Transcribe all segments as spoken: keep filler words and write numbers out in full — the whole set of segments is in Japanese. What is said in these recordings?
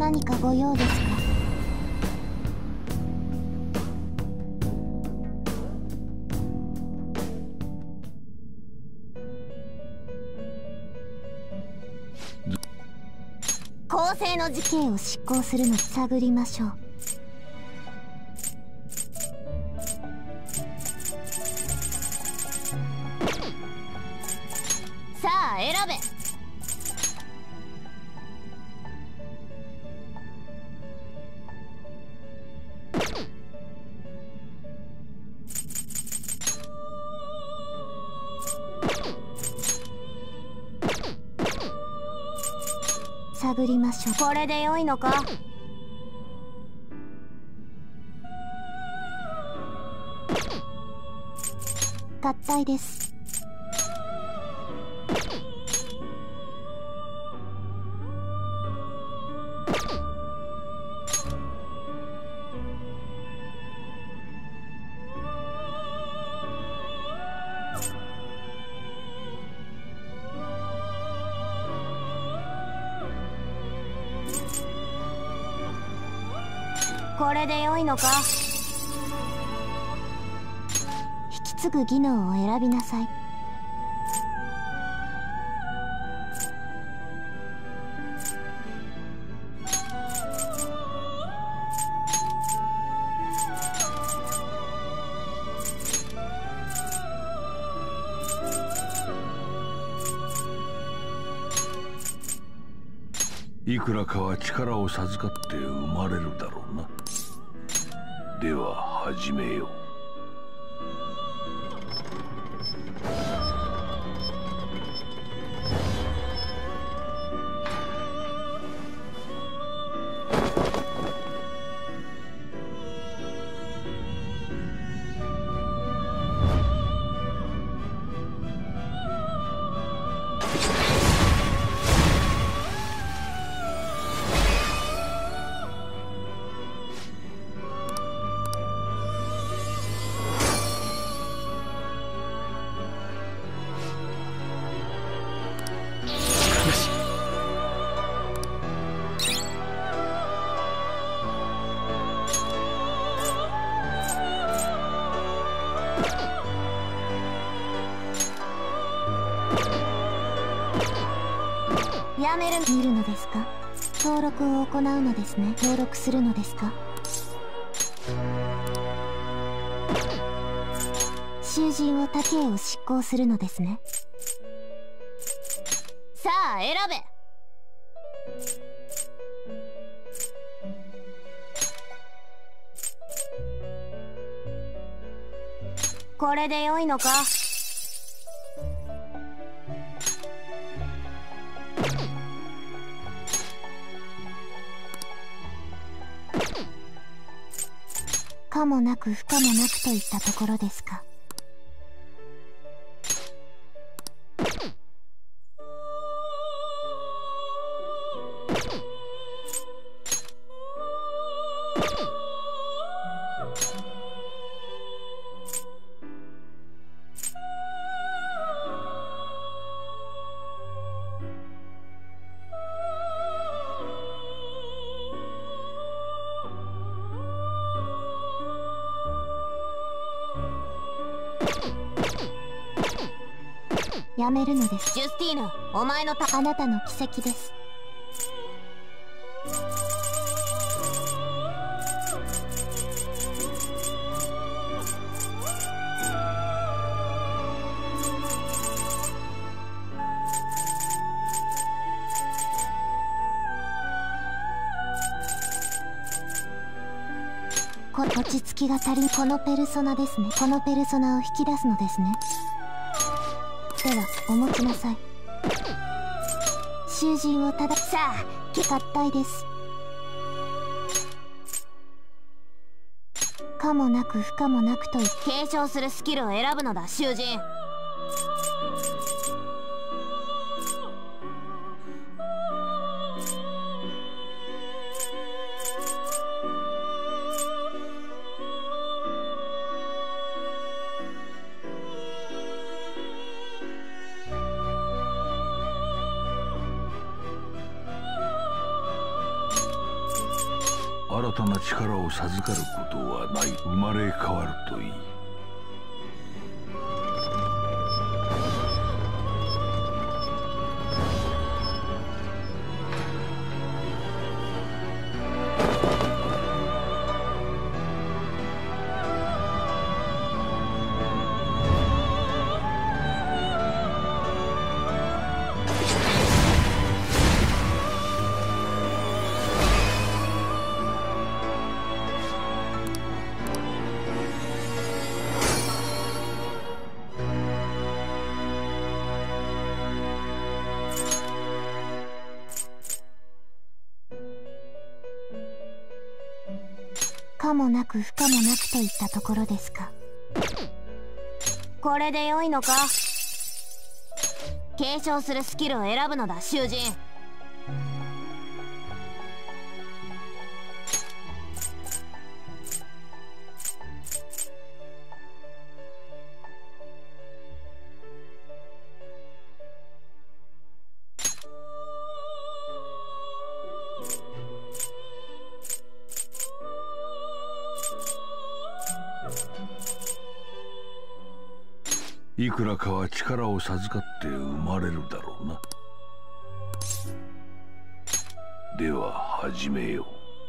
何かご用ですか？公正の事件を執行するのを探りましょう。さあ選べ。探りましょう。これで良いのか？合体です。これで良いのか？引き継ぐ技能を選びなさい。 いくらかは力を授かって生まれるだろうな。では始めよう。やめる。見るのですか？登録を行うのですね。登録するのですか？囚人を他刑を執行するのですね。さあ選べ。これで良いのか？可もなく不可もなくといったところですか。やめるのです。ジュスティーヌ、お前のたあなたの奇跡です。こ落ち着きが足りん。このペルソナですね。このペルソナを引き出すのですね。ではお持ちなさい。囚人をたださあ合体です。可もなく不可もなくと継承するスキルを選ぶのだ。囚人たな力を授かることはない。生まれ変わるといい。 可もなく不可もなくといったところですか。 これで良いのか。継承するスキルを選ぶのだ、囚人。 いくらかは力を授かって生まれるだろうな。では始めよう。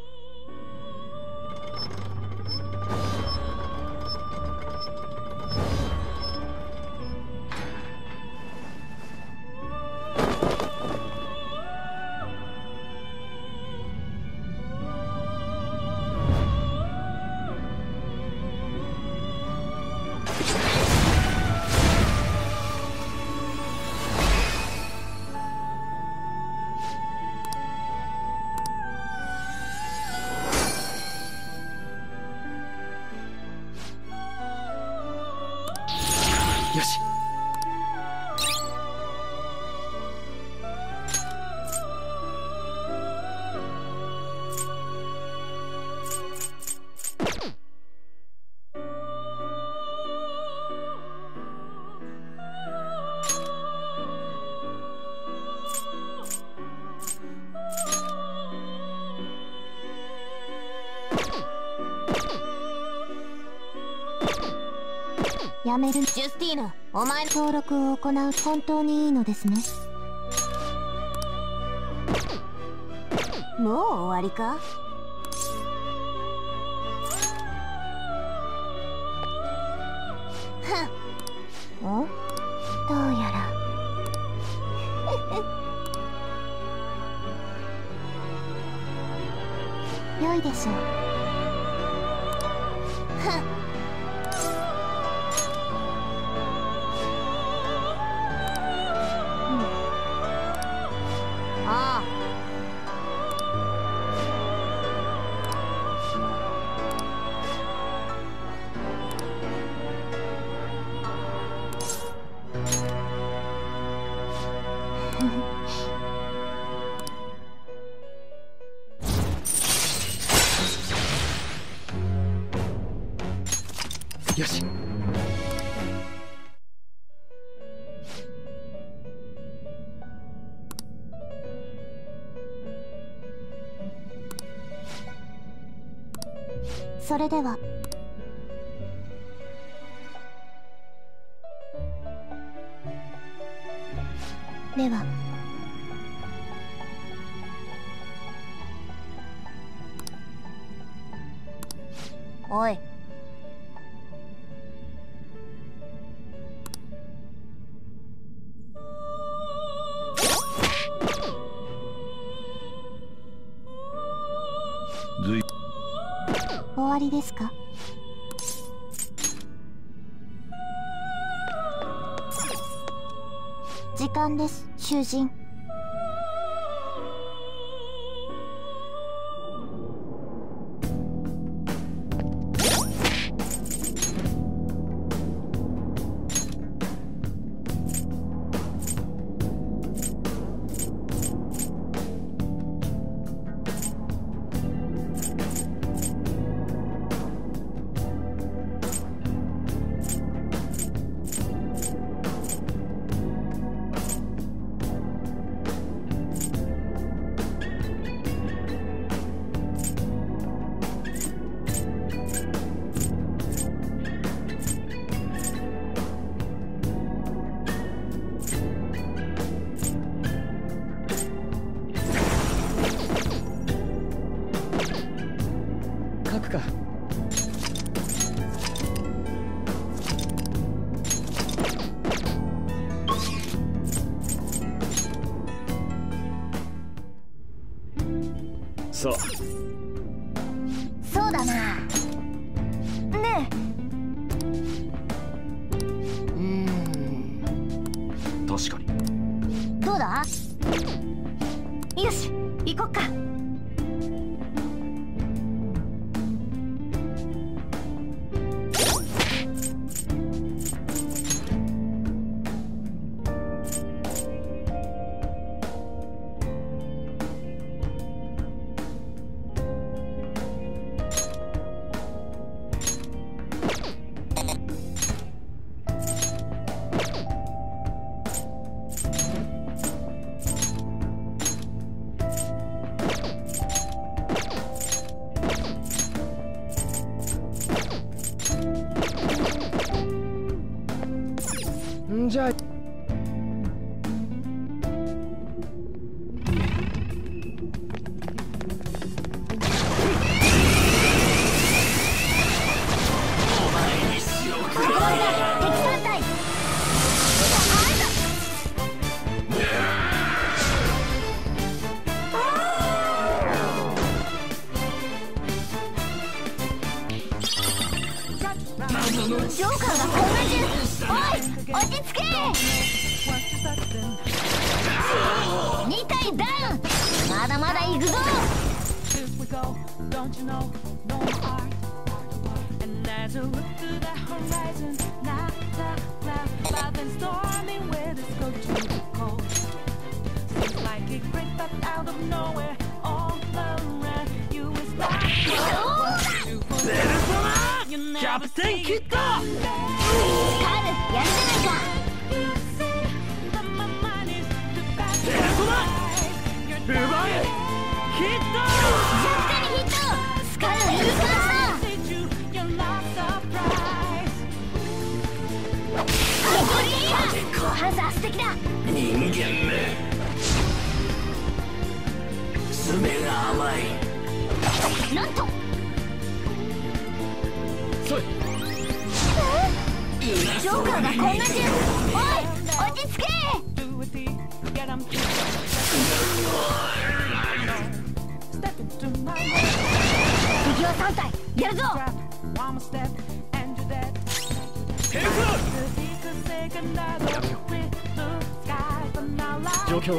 よし。 やめる。 ジュスティーヌ、お前の登録を行う。本当にいいのですね。 もう終わりか。ふん。ん？ どうやら良いでしょう。 ふん。ああ。 よし。 それでは。では。 おい。 ずい終わりですか。時間です、囚人。 さあ、 そうだな。ねえ。うーん。 確かに。 どうだ？よし、行こっか。 じゃあジョーカーがこんな中。おい、落ち着け。に体ダウン。まだまだ行くぞ。 キャプテンキッド。 カール、やるじゃないか。 ペルソナ奪えヒット。 ジャクテにヒット。スカルを許しました。ハンザー素敵だ。 人間め爪が甘い。 なんとそいジョーカーがこんな中。おい、落ち着け。敵はさん体やるぞ。 ペルソナ状況は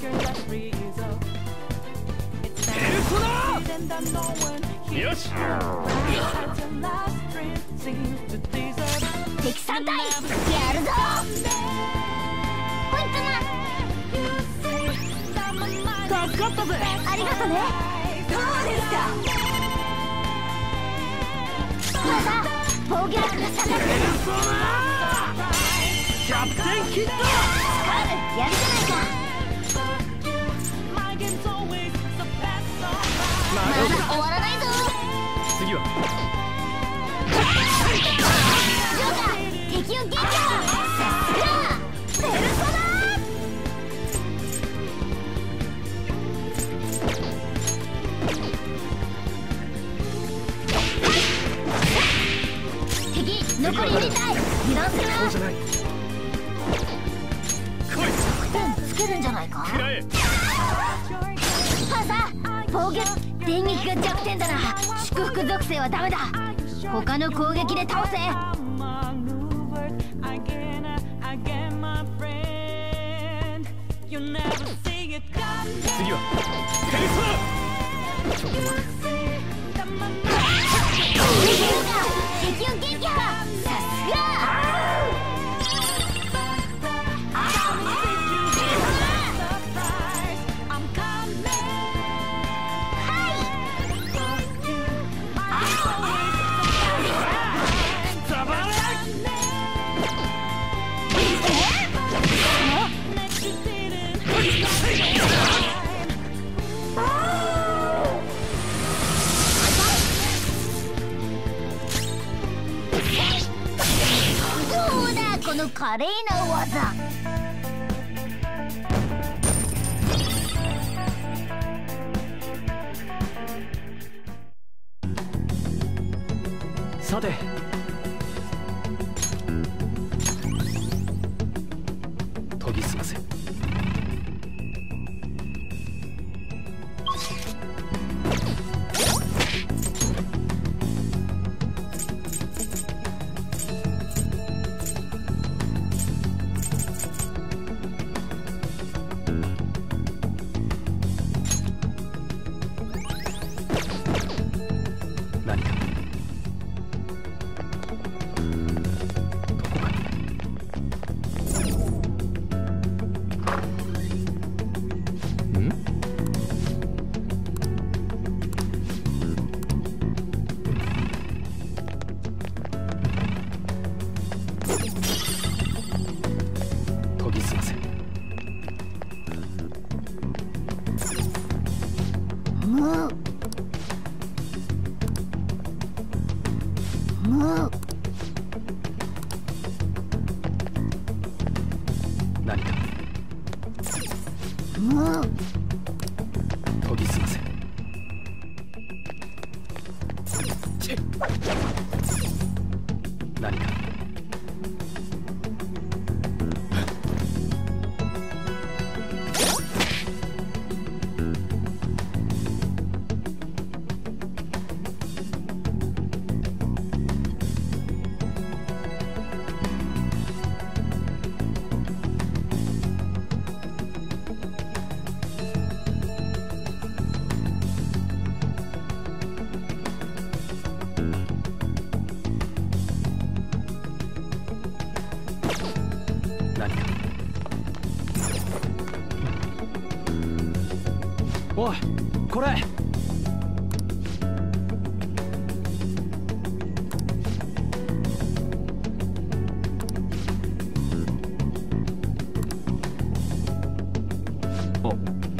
ペルソナよし敵さん体やるぞ。ポイントな。 助かったぜ。 ありがとね。そうですか。まだ防御力が下がってる。 キャプテンキッド。 カール、やるじゃないか。まだ終わらないぞ。 次はジョーカー、敵を撃破。さすがペルソナ。敵残りに体油断するな。 そうじゃない。来い。 点つけるんじゃないか。 食らえ。 パンサー、防御電撃が弱点だな。祝福属性はダメだ。他の攻撃で倒せ。 次はペルソナ。ちょっと待て。 敵を撃破。さすが。どうだこの華麗な技。 さて研ぎ澄ませ。何か研ぎ澄ませ。 むむ何かむ研ぎ澄ませ。何か何かおいこれお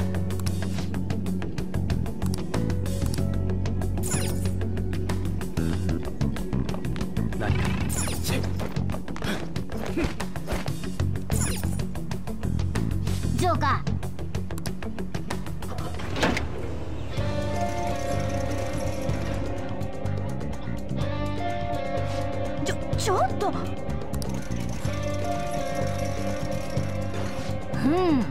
何かジョーカー。ちょちょっと。うん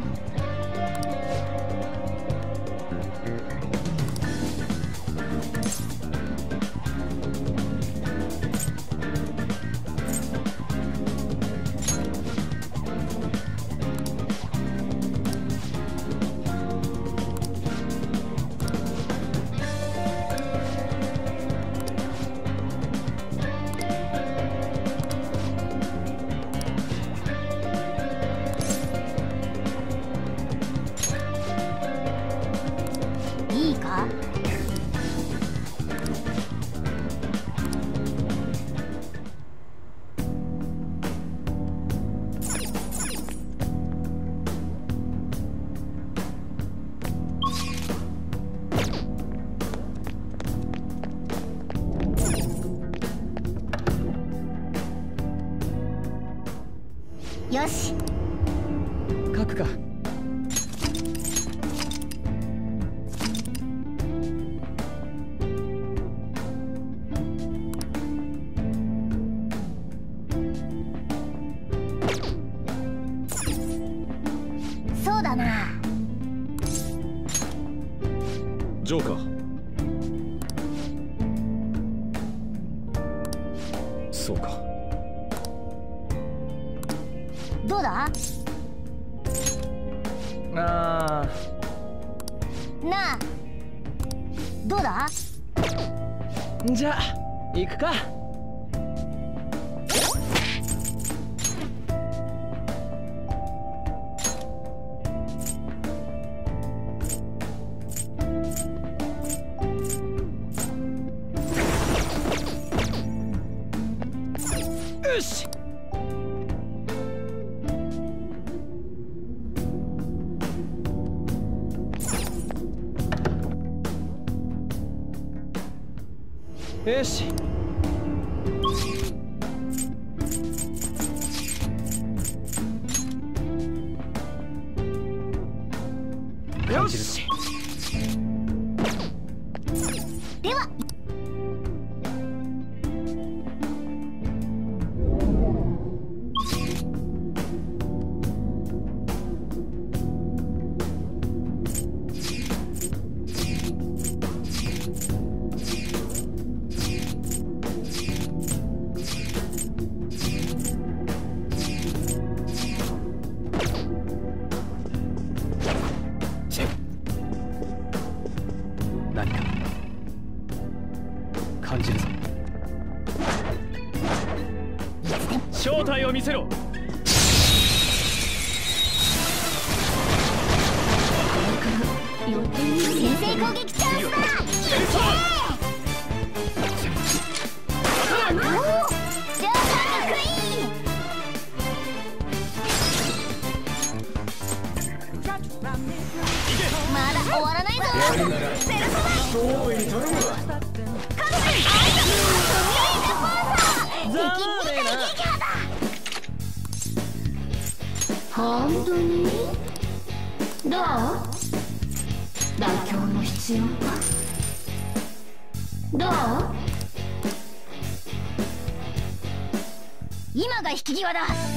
いいか。よし。 書くか。 そうだな。 ジョーカー。そうか。 どうだ。 あなあどうだ。 ーじゃあ行くか。よし。よし。よし。 では正体を見せろ。 先制攻撃チャンスだ。おお、ジョーカーがクイーン。まだ終わらないぞ。セルソナ大いに頼むわ。 カブス、アイドル、 ざまあねえな。 本当にどう？妥協の必要か。どう？今が引き際だ。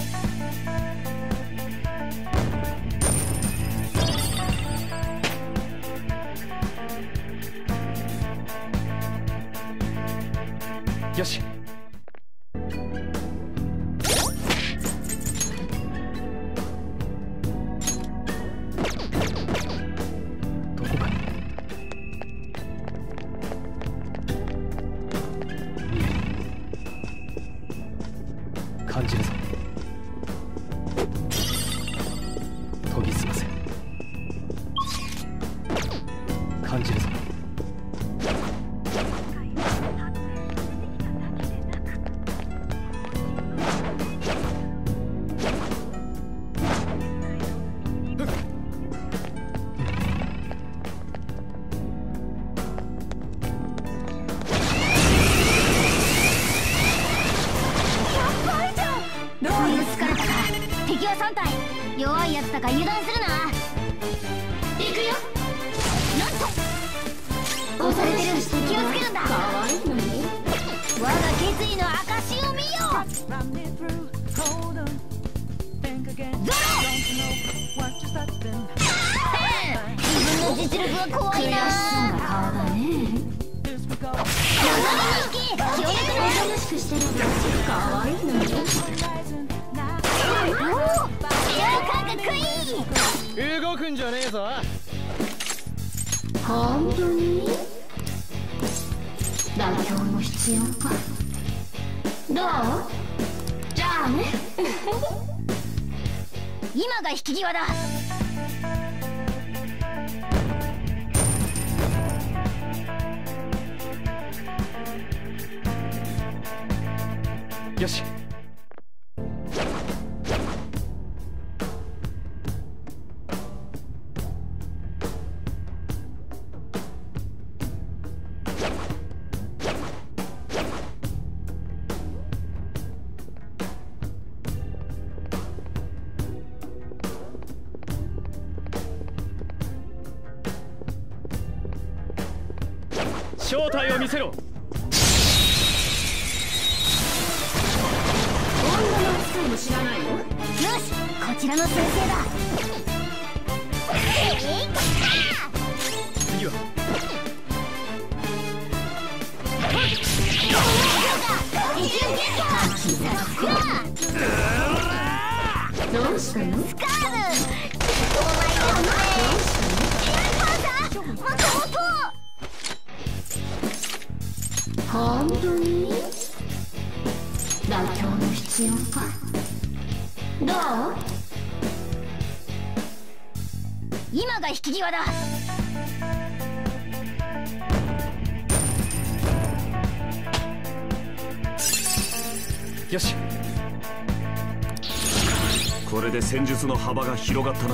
よし。どこかに感じるぞ。研ぎ澄ませ。感じるぞ。敵はさん体。弱いやつだから油断するな。行くよ。なんと押されてる。気をつけるんだ。我が決意の証を見よう。ゾロ。自分の実力は怖いな。顔だね。気を抜くな。楽しくしてる。かわいいのに。 動くんじゃねえぞ。 本当に妥協も必要か。どう？じゃあね。今が引き際だ。 よし。正体を見せろ。 温度の扱いも知らないよ。よし、こちらの先生だ。 次はどうしたの？スカーブ。お前がお前。パンダ、もっともっと。本当に妥協の必要か。どう？今が引き際だ。 よし。 これで戦術の幅が広がったな。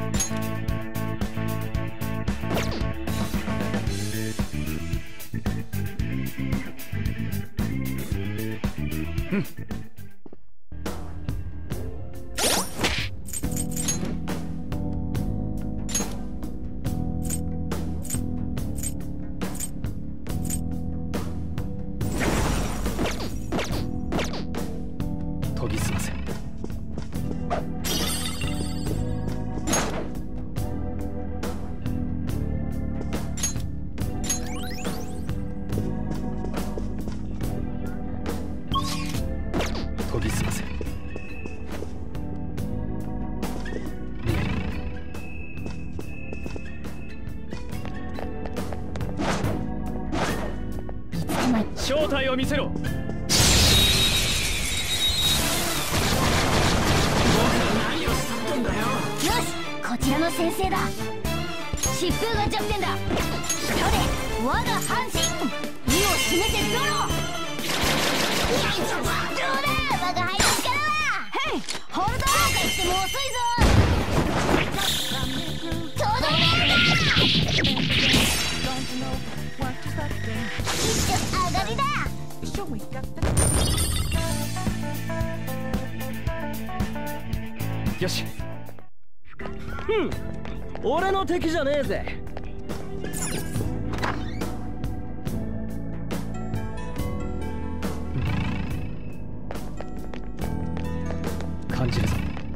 うん。研ぎ澄ませ。研ぎ澄ませ。正体を見せろ。 んだよ。よし、こちらの先生だ。疾風が弱点だ。それ我が半身、意を示せゾロ。どうだ我が輩の力は。ヘイホールド効果しても遅いぞ。とどめるな。一丁上がりだ。 よし。ふん、俺の敵じゃねえぜ。感じるぞ。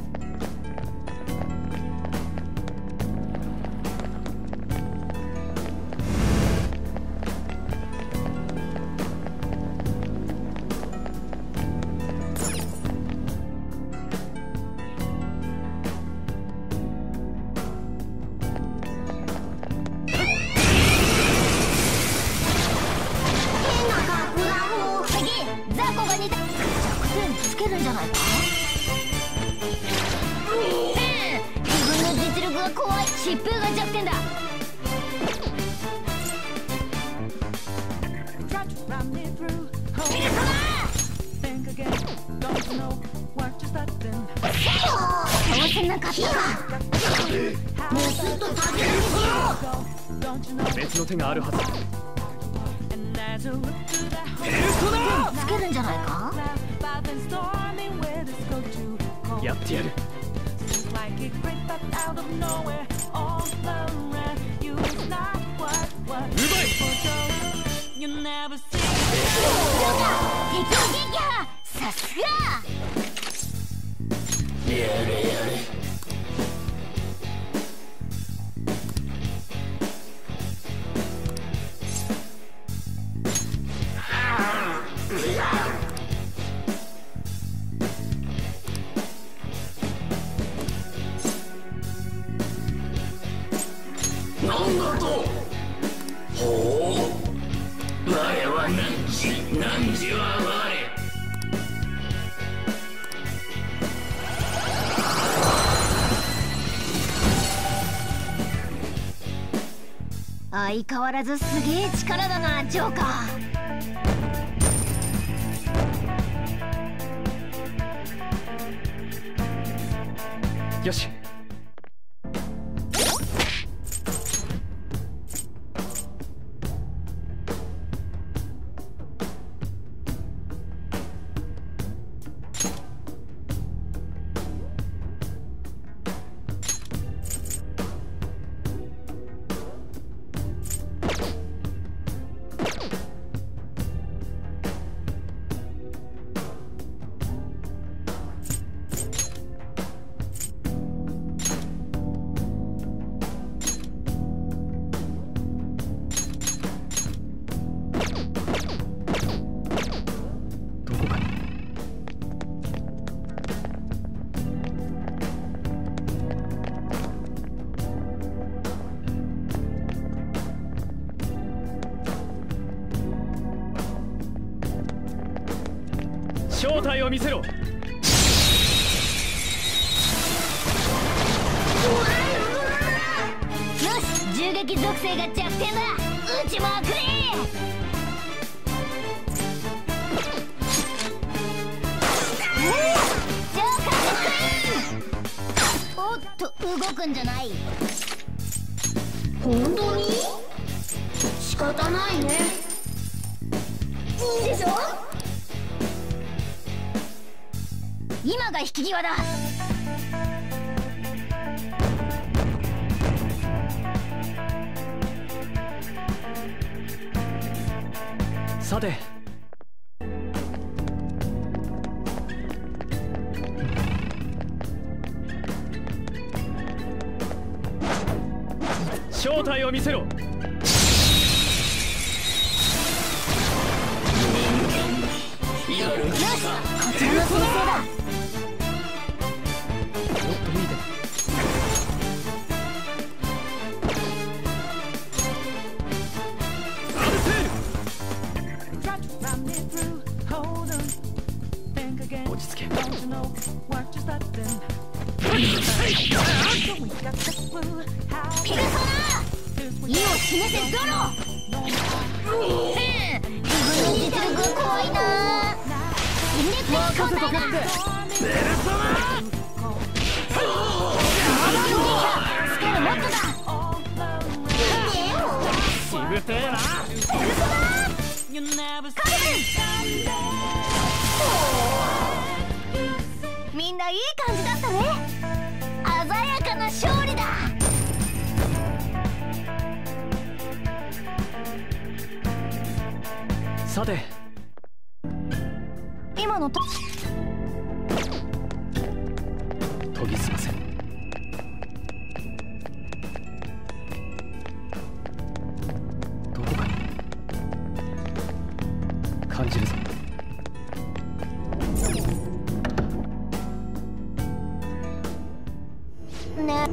疾風が弱点だ。当然なかったか。もうずっと食べるんですよ。 別の手があるはず。 ペルソナつけるんじゃないか。 やってやる。 さすが。 やれやれ。なんだと。ほう。我は何時何時は我。 相変わらずすげえ力だな、ジョーカー。よし。正体を見せろ。よし、 銃撃属性が弱点だ。撃ちまくれ。ジョーカーのクイーン。おっと動くんじゃない。本当に仕方ないね。いいでしょ。今が引き際だ。 さて、正体を見せろ。 よし、こちらの先生だ。 落ち着け。 ペルソナ意を示せ殿。自分の実力が怖いな。戦略的交代だ。 ペルソナスカルモットだ。 しぶてえな。 ペルソナカルビン。みんないい感じだったね。鮮やかな勝利だ。 さて今のと研ぎ澄ませ。どこかに感じるぞ。 ね。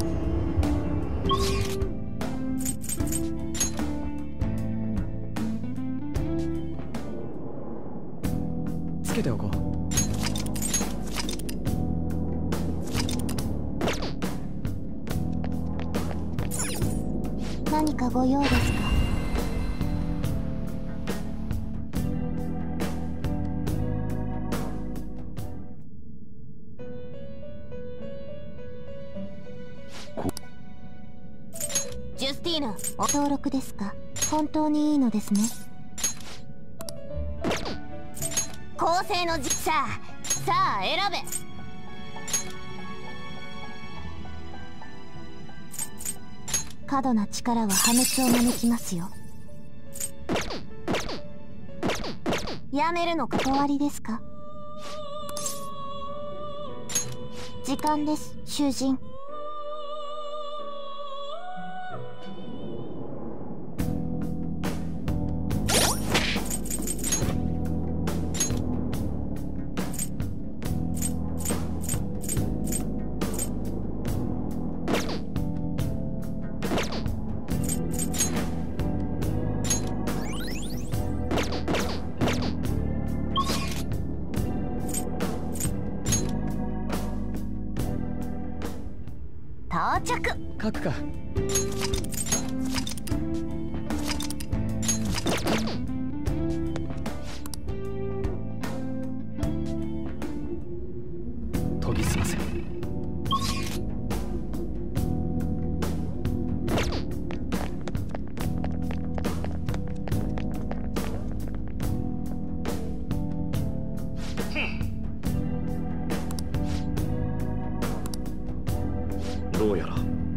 つけておこう。 何かご用ですか？ ジュスティーナ、 登録ですか？本当にいいのですね。 構成のじさあさあ選べ。 過度な力は破滅を招きますよ。 やめるのか？ 終わりですか？時間です、囚人。 到着。 書くか。研ぎ澄ませ。どうやら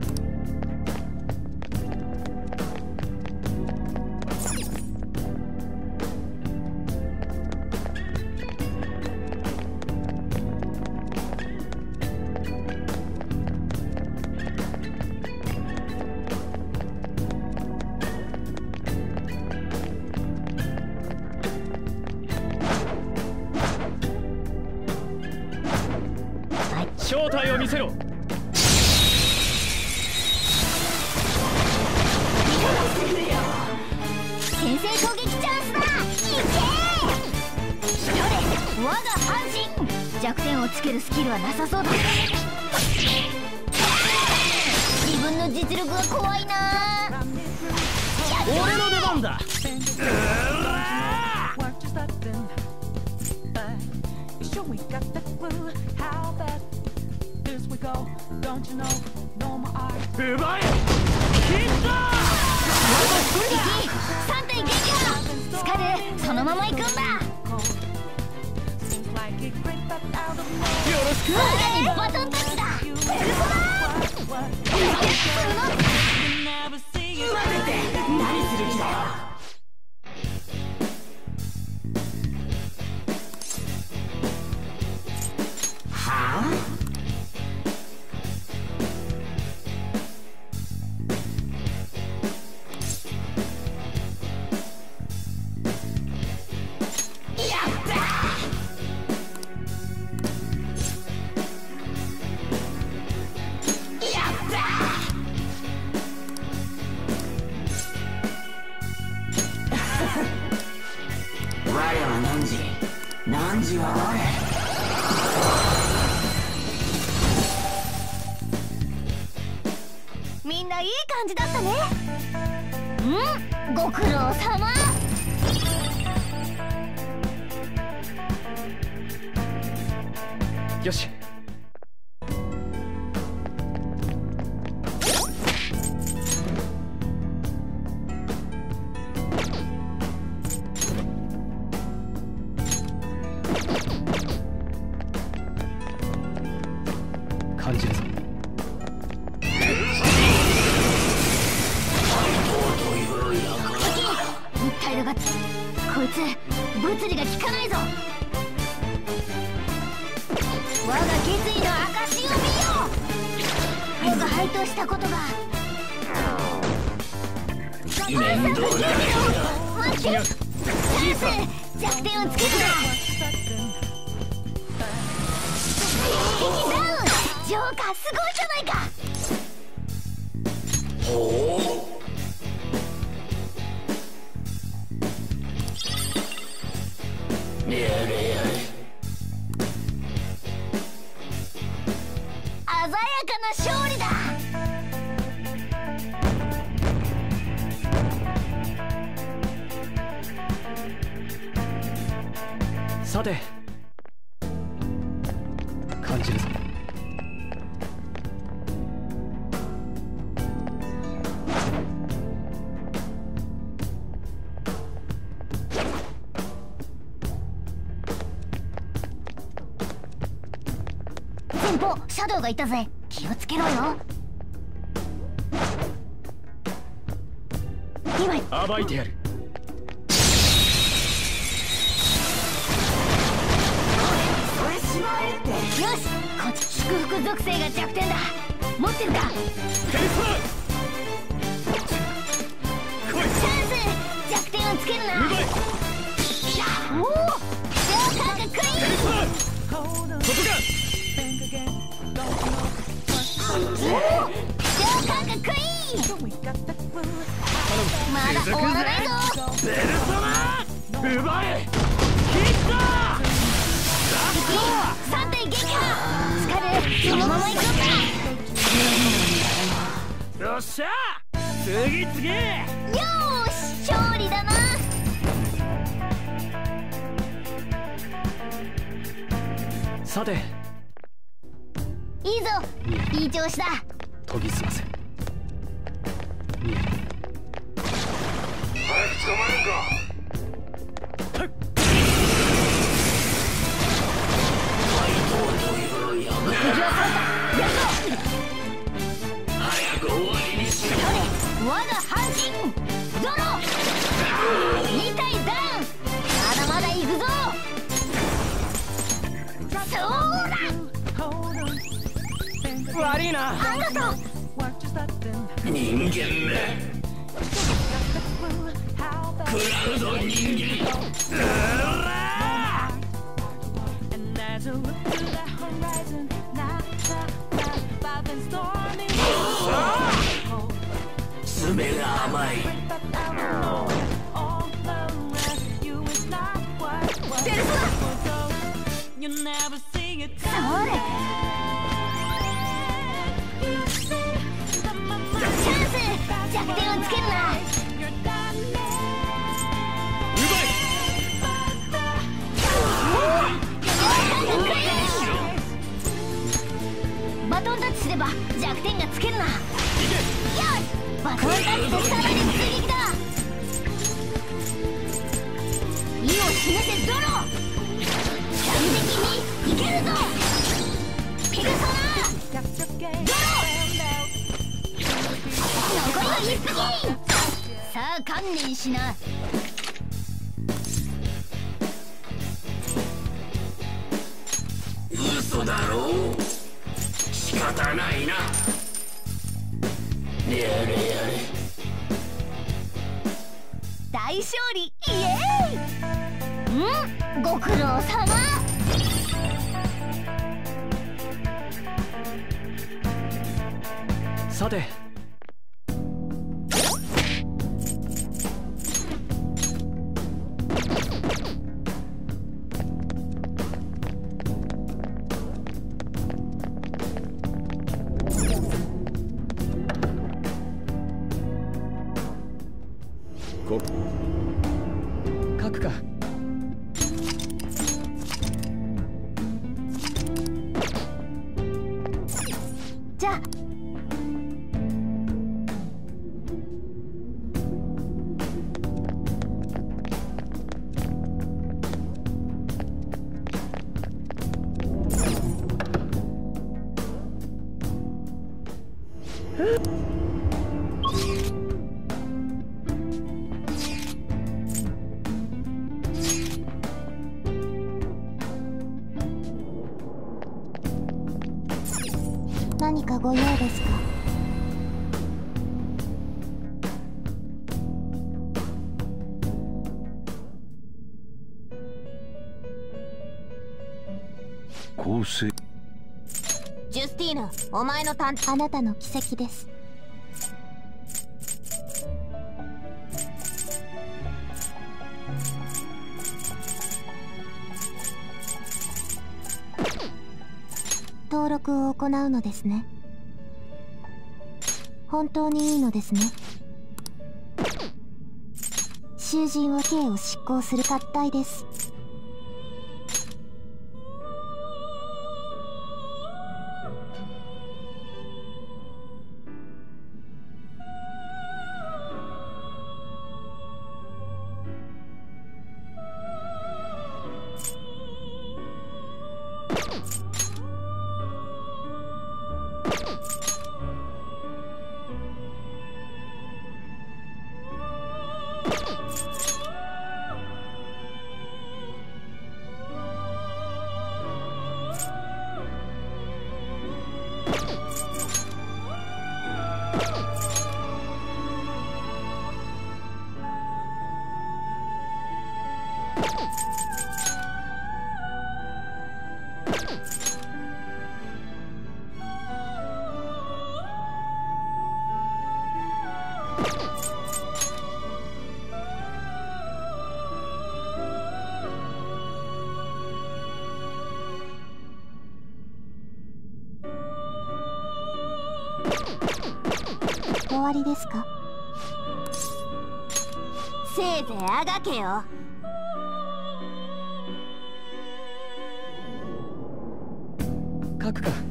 正体を見せろ。 先制攻撃チャンスだ。いけー。どれ我が半身。弱点をつけるスキルはなさそうだ。自分の実力が怖いな。 俺の出番だ。奪え。 さんてん撃破。スカルそのまま行くんだ。 よろしく。 我がにバトンタッチだ。ペルソナ待てて、何する気だよ。はあ。我は汝、汝は我。 いい感じだったね。うん、ご苦労様。 よし。感じるぞ。 一体だがこいつ物理が効かないぞ。我が決意の証を見よ。我が配当したことが面倒だ。待って、チャンス。弱点をつけるな。ダウン。ジョーカーすごいじゃないか。 ほう。やれやれ。 鮮やかな勝利だ。 さて、感じるぞ。 前方シャドウがいたぜ。気をつけろよ。今暴いてやる。 よし、こっち祝福属性が弱点だ。持ってるか。チャンス。弱点をつけるな。おお、ジョーカーがクイーン。 そこか。 おお、ジョーカーがクイーン。まだ終わらないぞ。 ペルソナ奪え。切った。 さん体撃破。スカルそのまま行くんだ。 よっしゃ、次次。 よーし、勝利だな。 さて、 いいぞ、いい調子だ。 研ぎ澄ませ。 早く捕まえるか。早く終わりにしろ。 我が半身ゾロ。に体ダウン。まだまだ行くぞ。そうだ。 悪いな。 ありがとう。 人間め。食らうぞ人間。爪が甘い。 ペルソナ。それ。チャンス。弱点をつけるな。バトンタッチすれば弱点がつけるな。よし、バトンタッチでさらに追撃だ。意を示せゾロ。完璧にいけるぞ。ペルソナゾロ。残りは一匹。さあ観念しな。 嘘だろう。仕方ないな。やれやれ。 大勝利、イエーイ。うん、ご苦労様。 さて、 じゃあ何かご用ですか？ 構成ジュスティーヌ、お前の担当、あなたの奇跡です。登録を行うのですね。本当にいいのですね。囚人は刑を執行する合体です。終わりですか？せいぜいあがけよ。 書くか。